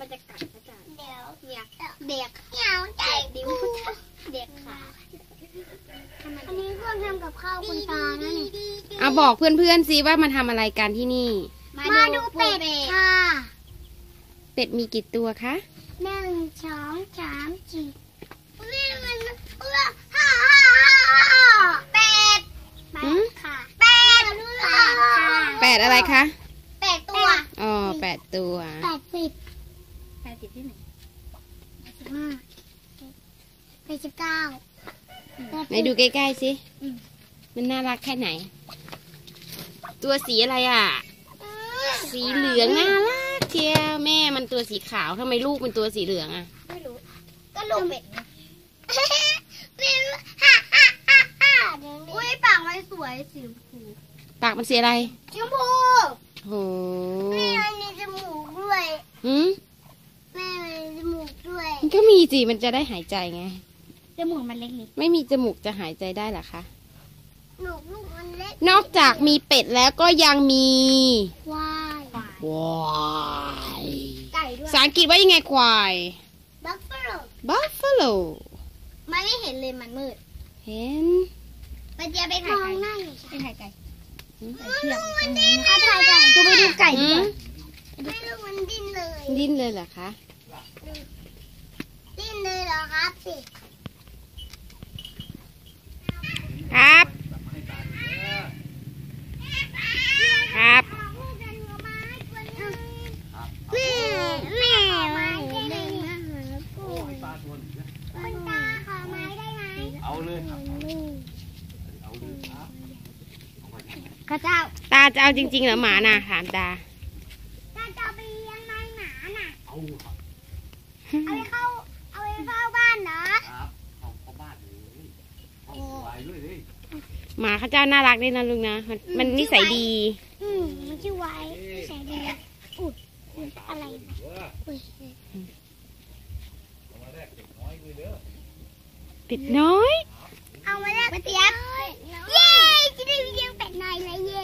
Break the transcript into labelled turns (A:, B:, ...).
A: มันจะกัดอาจารย์เดี๋ยวเนี่ยเด็กดิ้วเด็กขาอันนี้เครื่องทำกับข้าวคุณตานะนี่
B: เอาบอกเพื่อนๆสิว่ามาทำอะไรกันที่นี่
A: มาดูเป็ดค่ะ
B: เป็ดมีกี่ตัวคะ
A: 1 2 3 4นี่มันเป็ดค่ะ
B: 8อะไรคะ
A: 8 ตัว
B: อ๋อ8 ตัว
A: 80ที่ไหน89
B: ไหนดูใกล้ๆสิมันน่ารักแค่ไหนตัวสีอะไรอ่ะสีเหลืองน่ารักเชียวแม่มันตัวสีขาวทำไมลูกเป็นตัวสีเหลืองอ่ะ
A: ไม่รู้ก็ลูกเป็ดอุ้ยปากมันสวยสีชมพู
B: ปากมันสีอะไร
A: ชมพู
B: โห
A: แม่มีจมูกด้วยแม่มีจมูกด้วย
B: มันก็มีสิมันจะได้หายใจไง
A: จมูกมันเล็ก
B: ๆไม่มีจมูกจะหายใจได้หรอคะ
A: ลูกมันเล็ก
B: นอกจากมีเป็ดแล้วก็ยังมี
A: ควายไก่ด้วย
B: ภาษาอังกฤษว่ายังไงควาย
A: buffalo ไม่เห็นเลยมันมืด
B: เห็น
A: มันจะไปถ่ายไก่เป็นถ่ายไก่มันดิ้นถ่ายไก่ไปดูไก่ดีกว่าไม่รู้มันดิ้น
B: เลยเหรอคะ
A: ดิ้นเลยเหรอครับสิ
B: ครับครับ
A: แม่มาเดินมาหาคุณตาขอไม้ได้ไหม
C: เอาเลยครับเอาเลยครับ
A: ข้าเจ้า
B: ตาจะเอาจริงๆเหรอหมาน่ะถามตา
A: จะไปเลี้ยงไม้หมาน่ะ
C: เอาครับ
A: เอาไปเฝ้าบ้านเหรอ
C: ครับเข้าบ้านเลยเข้าไว้ด้วยเลย
B: หมาข้าเจ้าน่ารักด้วยนะลุงนะมันนิสัยดี
A: มันชื่อไว้นิสัยดีอะไร
B: เป็ดน้อย
A: เอามาแลกเป็ดเย้จะได้เลี้ยงเป็ดน้อยเลยเย้